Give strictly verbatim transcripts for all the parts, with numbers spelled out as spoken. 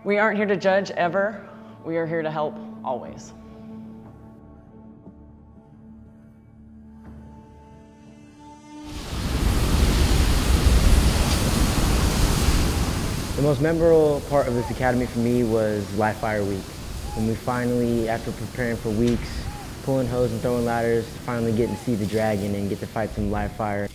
We aren't here to judge ever. We are here to help always. The most memorable part of this academy for me was Live Fire Week. When we finally, after preparing for weeks, pulling hose and throwing ladders, finally getting to see the dragon and get to fight some live fire.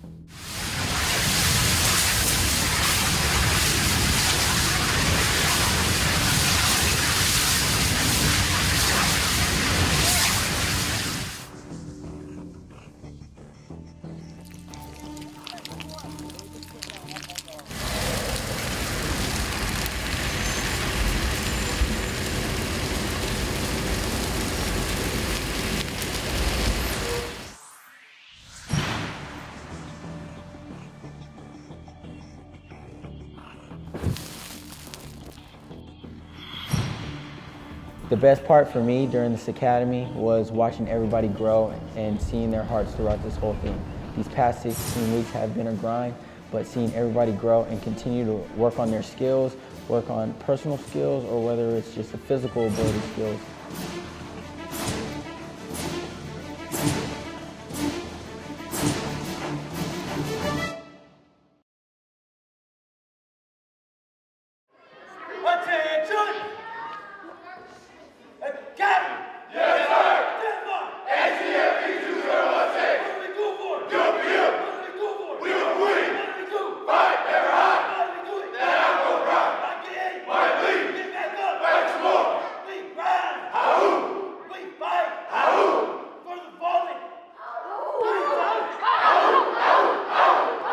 The best part for me during this academy was watching everybody grow and seeing their hearts throughout this whole thing. These past sixteen weeks have been a grind, but seeing everybody grow and continue to work on their skills, work on personal skills, or whether it's just the physical ability skills. Attention! Captain! Yes, sir! Identify! A C F D two zero one six! What do we do for it? Do it for you! What do we do for it? We do it for you! What do we do? Fight, never hide! How do we do it? Then I'll go run! Might get in! Might bleed! Get back up! Fight some more! We ride! How-hoo! We fight! How-hoo! For the fallen! How-hoo! We fight! How-hoo! How-hoo!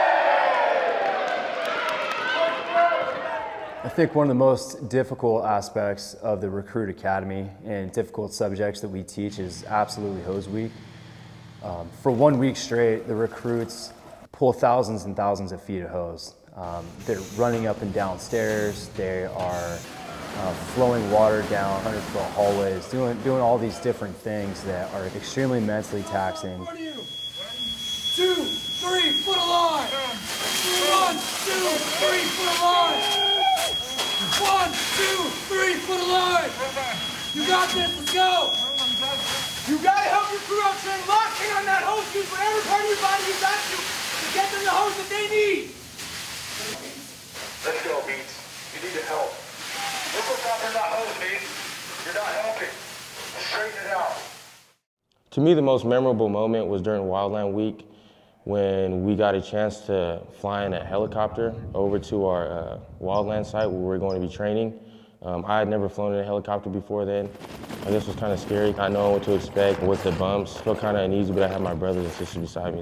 I think one of the most difficult aspects of the Recruit Academy and difficult subjects that we teach is absolutely hose week. Um, for one week straight, the recruits pull thousands and thousands of feet of hose. Um, they're running up and down stairs, they are uh, flowing water down hundred foot hallways, doing, doing all these different things that are extremely mentally taxing. One, two, three, foot of line! One, two, three, foot of line! One, two, three, foot of line! You got this, let's go! You gotta help your crew out train, lock in on that hose shoes, whatever part of your body you got to, to get them the hose that they need! Let's go, Beats. You need to help. Look what's out there, not hose, Beats. You're not helping. Straighten it out. To me, the most memorable moment was during Wildland Week when we got a chance to fly in a helicopter over to our uh, wildland site where we were going to be training. Um, I had never flown in a helicopter before then. I guess it was kind of scary. I know what to expect with the bumps. I felt kind of uneasy, but I had my brothers and sisters beside me.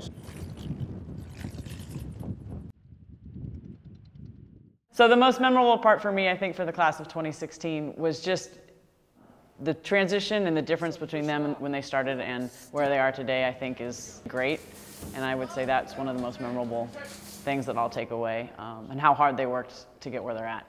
So the most memorable part for me, I think, for the class of twenty sixteen was just the transition and the difference between them when they started and where they are today, I think, is great. And I would say that's one of the most memorable things that I'll take away, um, and how hard they worked to get where they're at.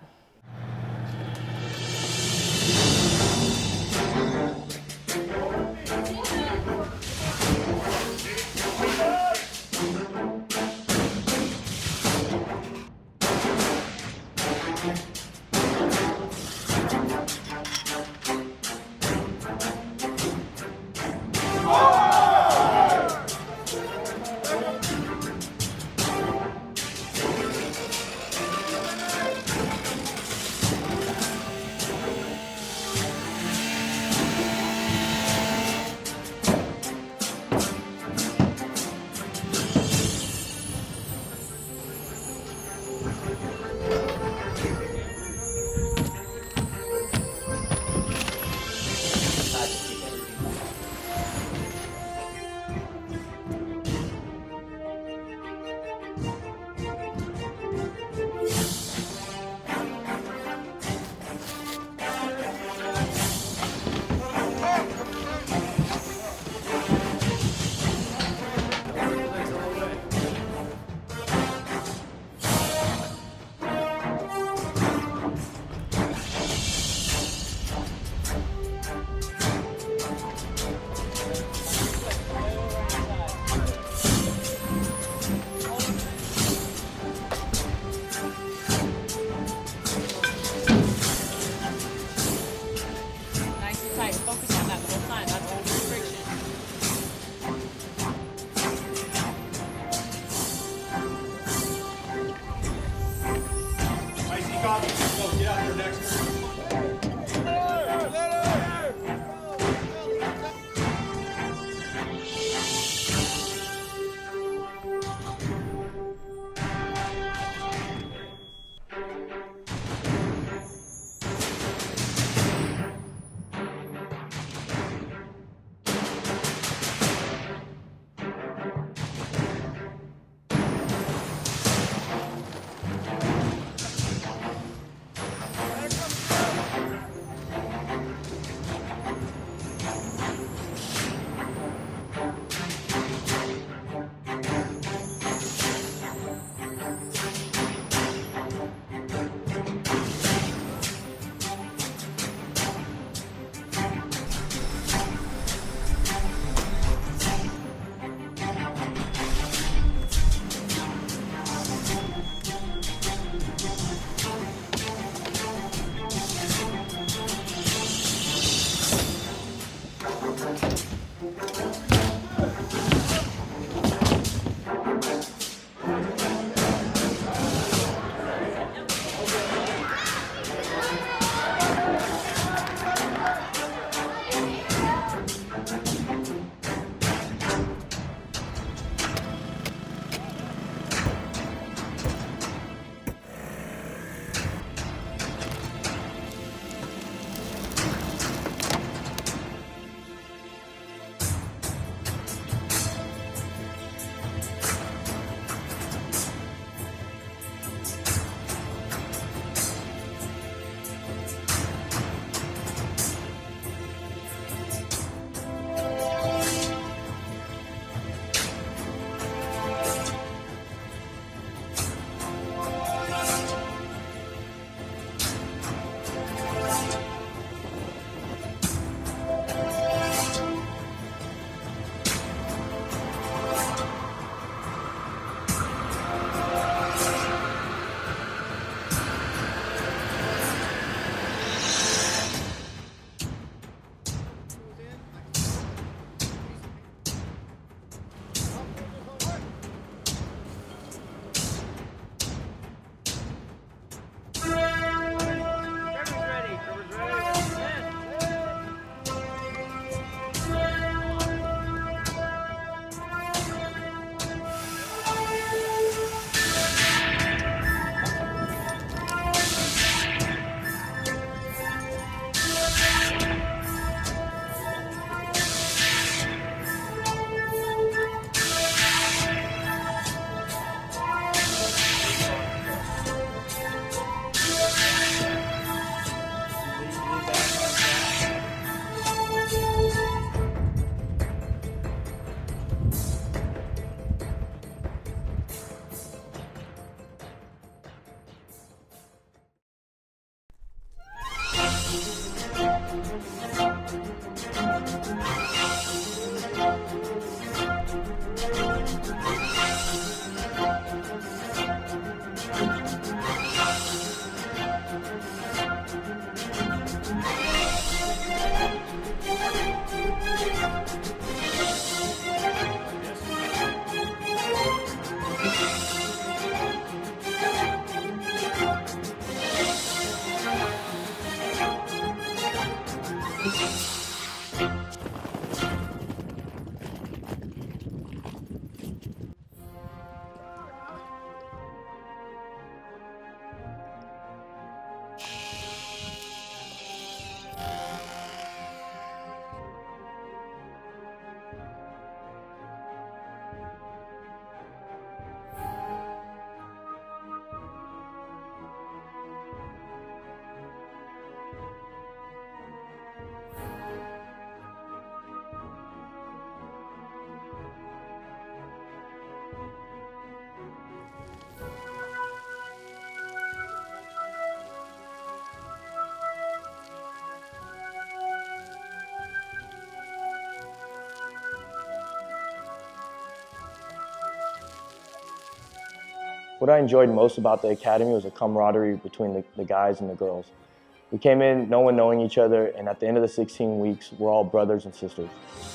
What I enjoyed most about the academy was the camaraderie between the, the guys and the girls. We came in, no one knowing each other, and at the end of the sixteen weeks, we're all brothers and sisters.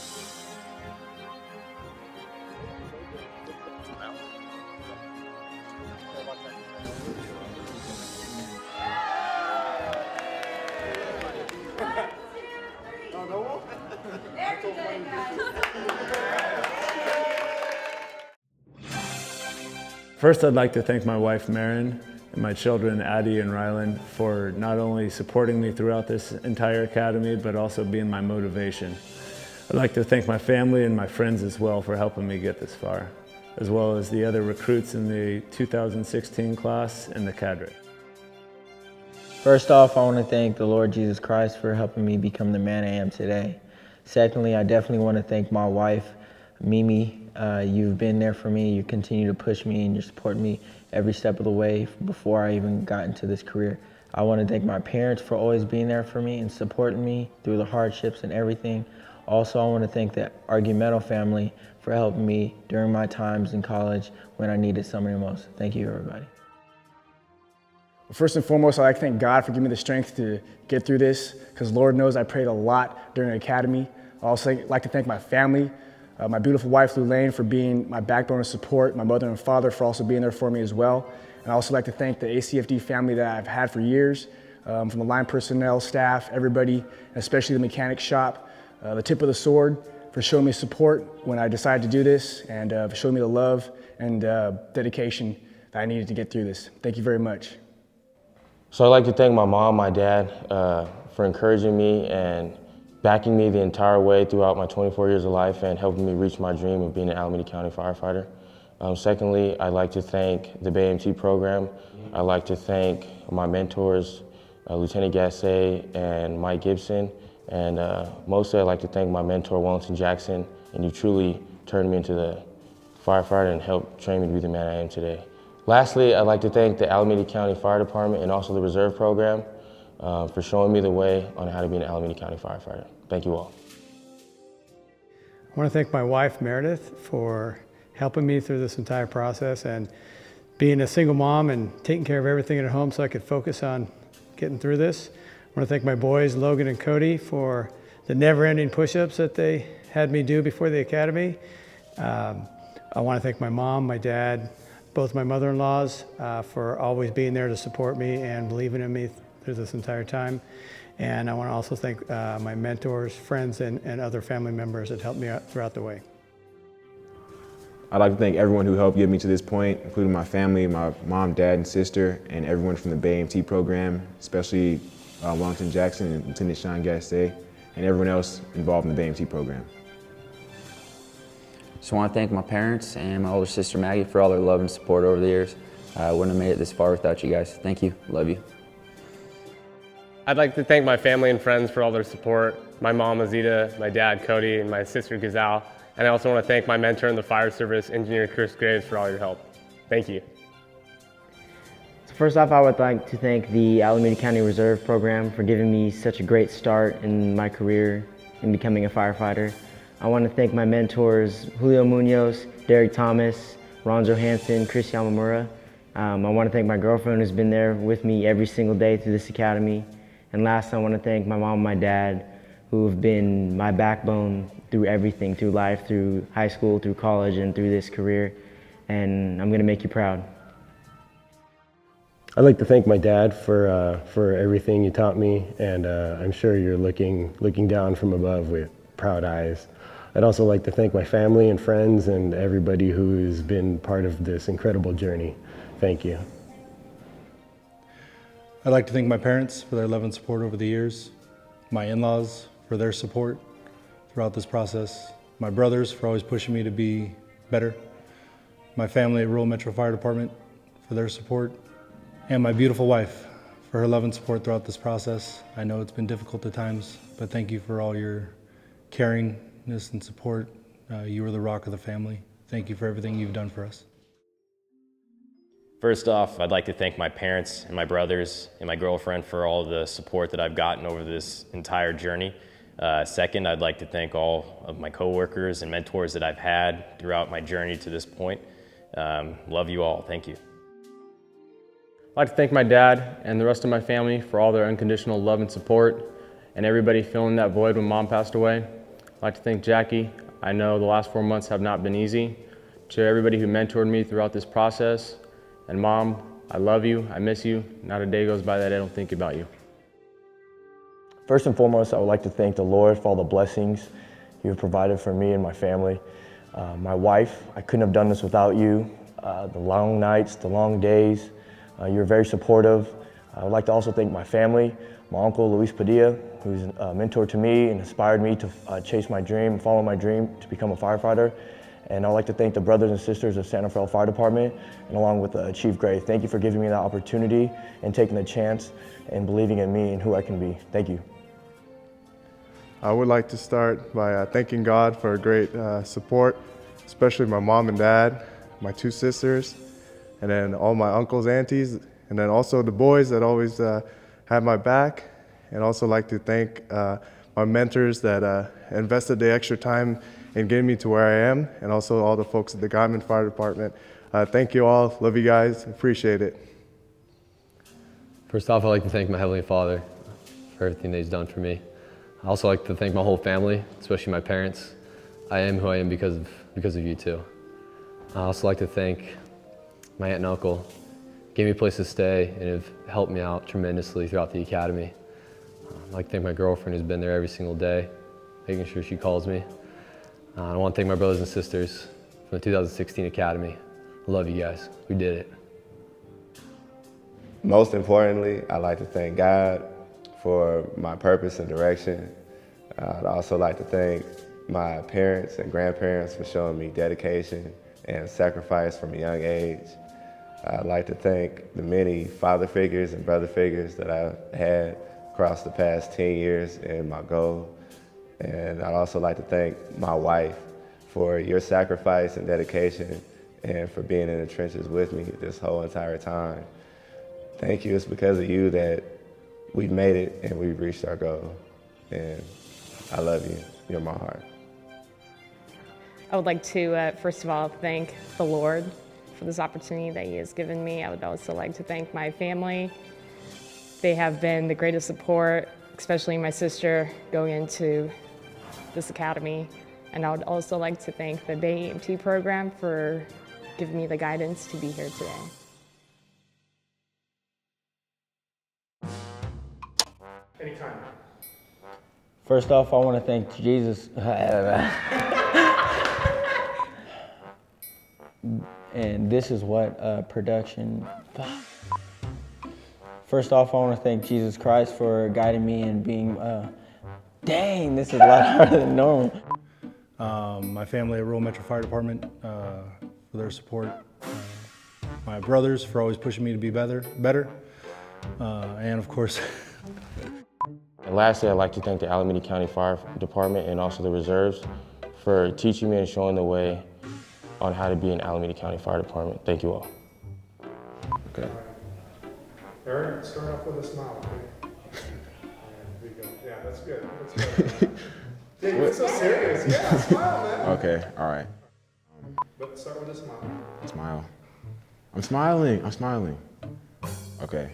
First, I'd like to thank my wife, Marin, and my children, Addie and Ryland, for not only supporting me throughout this entire academy, but also being my motivation. I'd like to thank my family and my friends as well for helping me get this far, as well as the other recruits in the two thousand sixteen class and the cadre. First off, I want to thank the Lord Jesus Christ for helping me become the man I am today. Secondly, I definitely want to thank my wife, Mimi. Uh, you've been there for me. You continue to push me and you support me every step of the way before I even got into this career. I want to thank my parents for always being there for me and supporting me through the hardships and everything. Also, I want to thank the Argumento family for helping me during my times in college when I needed somebody most. Thank you, everybody. First and foremost, I'd like to thank God for giving me the strength to get through this, because Lord knows I prayed a lot during the academy. I also like to thank my family, uh, my beautiful wife, Lou Lane, for being my backbone of support, my mother and father for also being there for me as well. And I also like to thank the A C F D family that I've had for years, um, from the line personnel, staff, everybody, especially the mechanic shop, uh, the tip of the sword, for showing me support when I decided to do this, and uh, for showing me the love and uh, dedication that I needed to get through this. Thank you very much. So I'd like to thank my mom, my dad, uh, for encouraging me and backing me the entire way throughout my twenty-four years of life and helping me reach my dream of being an Alameda County firefighter. Um, secondly, I'd like to thank the B A M T program. I'd like to thank my mentors, uh, Lieutenant Gasset and Mike Gibson. And uh, mostly I'd like to thank my mentor, Wellington Jackson, and you truly turned me into the firefighter and helped train me to be the man I am today. Lastly, I'd like to thank the Alameda County Fire Department and also the Reserve Program uh, for showing me the way on how to be an Alameda County firefighter. Thank you all. I want to thank my wife, Meredith, for helping me through this entire process and being a single mom and taking care of everything at home so I could focus on getting through this. I want to thank my boys, Logan and Cody, for the never-ending push-ups that they had me do before the academy. Um, I want to thank my mom, my dad, both my mother-in-laws uh, for always being there to support me and believing in me through this entire time. And I want to also thank uh, my mentors, friends, and, and other family members that helped me out throughout the way. I'd like to thank everyone who helped get me to this point, including my family, my mom, dad, and sister, and everyone from the B A M T program, especially uh, Wellington Jackson and Lieutenant Sean Gasset, and everyone else involved in the B A M T program. So I want to thank my parents and my older sister Maggie for all their love and support over the years. I wouldn't have made it this far without you guys. Thank you. Love you. I'd like to thank my family and friends for all their support. My mom, Azita, my dad, Cody, and my sister, Gazal. And I also want to thank my mentor in the fire service, Engineer Chris Graves, for all your help. Thank you. So first off, I would like to thank the Alameda County Reserve Program for giving me such a great start in my career in becoming a firefighter. I want to thank my mentors, Julio Munoz, Derek Thomas, Ron Johansson, Chris Yamamura. Um, I want to thank my girlfriend who's been there with me every single day through this academy. And last, I want to thank my mom and my dad, who have been my backbone through everything, through life, through high school, through college, and through this career. And I'm going to make you proud. I'd like to thank my dad for uh, for everything you taught me, and uh, I'm sure you're looking looking down from above with proud eyes. I'd also like to thank my family and friends and everybody who's been part of this incredible journey. Thank you. I'd like to thank my parents for their love and support over the years, my in-laws for their support throughout this process, my brothers for always pushing me to be better, my family at Rural Metro Fire Department for their support, and my beautiful wife for her love and support throughout this process. I know it's been difficult at times, but thank you for all your caringness and support. Uh, you are the rock of the family. Thank you for everything you've done for us. First off, I'd like to thank my parents and my brothers and my girlfriend for all the support that I've gotten over this entire journey. Uh, second, I'd like to thank all of my coworkers and mentors that I've had throughout my journey to this point. Um, love you all. Thank you. I'd like to thank my dad and the rest of my family for all their unconditional love and support, and everybody filling that void when Mom passed away. I'd like to thank Jackie. I know the last four months have not been easy. To everybody who mentored me throughout this process, and Mom, I love you, I miss you. Not a day goes by that I don't think about you. First and foremost, I would like to thank the Lord for all the blessings you have provided for me and my family. Uh, my wife, I couldn't have done this without you. Uh, the long nights, the long days, uh, you were very supportive. I would like to also thank my family, my uncle Luis Padilla, who's a mentor to me and inspired me to uh, chase my dream, follow my dream to become a firefighter. And I'd like to thank the brothers and sisters of Santa Fe Fire Department, and along with uh, Chief Gray. Thank you for giving me that opportunity and taking the chance and believing in me and who I can be. Thank you. I would like to start by uh, thanking God for great uh, support, especially my mom and dad, my two sisters, and then all my uncles, aunties, and then also the boys that always uh, have my back. And also like to thank uh, my mentors that uh, invested the extra time in getting me to where I am, and also all the folks at the Guyman Fire Department. Uh, thank you all, love you guys, appreciate it. First off, I'd like to thank my Heavenly Father for everything that He's done for me. I also like to thank my whole family, especially my parents. I am who I am because of, because of you too. I also like to thank my aunt and uncle, gave me a place to stay and have helped me out tremendously throughout the academy. I'd like to thank my girlfriend who's been there every single day, making sure she calls me. Uh, I want to thank my brothers and sisters from the two thousand sixteen Academy. I love you guys. We did it. Most importantly, I'd like to thank God for my purpose and direction. Uh, I'd also like to thank my parents and grandparents for showing me dedication and sacrifice from a young age. I'd like to thank the many father figures and brother figures that I've had across the past ten years in my goal. And I'd also like to thank my wife for your sacrifice and dedication and for being in the trenches with me this whole entire time. Thank you. It's because of you that we've made it and we've reached our goal. And I love you. You're my heart. I would like to, uh, first of all, thank the Lord for this opportunity that He has given me. I would also like to thank my family. They have been the greatest support, especially my sister going into this academy. And I would also like to thank the Bay E M T program for giving me the guidance to be here today. Anytime. First off, I want to thank Jesus. And this is what uh, production. First off, I want to thank Jesus Christ for guiding me and being, uh, dang, this is a lot harder than normal. Um, my family at Rural Metro Fire Department uh, for their support. Uh, my brothers for always pushing me to be better, better. Uh, and of course. And lastly, I'd like to thank the Alameda County Fire Department and also the reserves for teaching me and showing the way on how to be in Alameda County Fire Department. Thank you all. Okay. Aaron, start off with a smile, okay? There you go. Yeah, that's good. That's good. Yeah, you're so serious. Yeah, smile, man. Okay, all right. But start with a smile. Smile. I'm smiling. I'm smiling. Okay.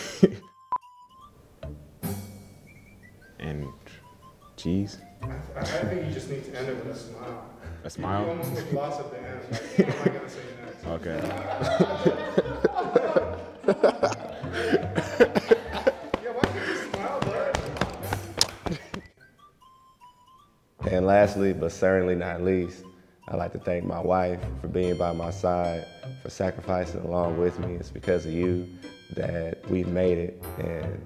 And cheese. I, I think you just need to end it with a smile. A smile? You almost make loss at the end. Like, what am I going to say next? Okay. lastly, but certainly not least, I'd like to thank my wife for being by my side, for sacrificing along with me. It's because of you that we've made it. And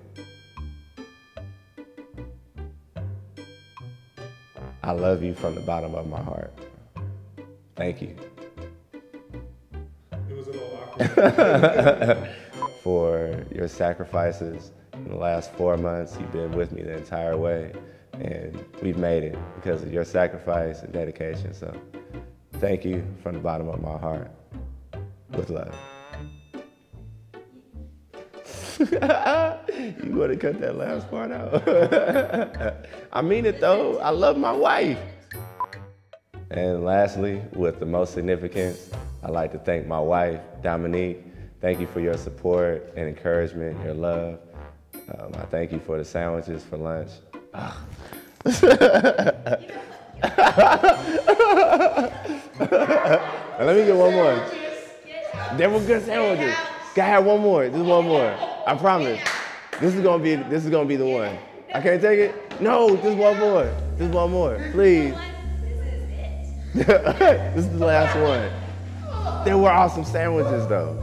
I love you from the bottom of my heart. Thank you. It was a little awkward. For your sacrifices in the last four months. You've been with me the entire way, and we've made it because of your sacrifice and dedication. So thank you from the bottom of my heart. With love. You want to cut that last part out? I mean it though. I love my wife. And lastly, with the most significance, I'd like to thank my wife, Dominique. Thank you for your support and encouragement, your love. Um, I thank you for the sandwiches for lunch. Now let me get one more. They were good sandwiches. Can I have one more? Just one more. I promise. This is gonna be. This is gonna be the one. I can't take it. No, just one more. Just one more, please. This is the last one. They were awesome sandwiches, though.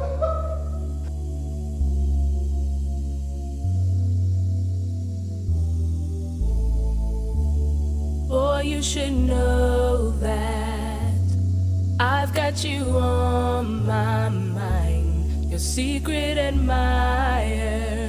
Boy, you should know that I've got you on my mind, your secret admirer.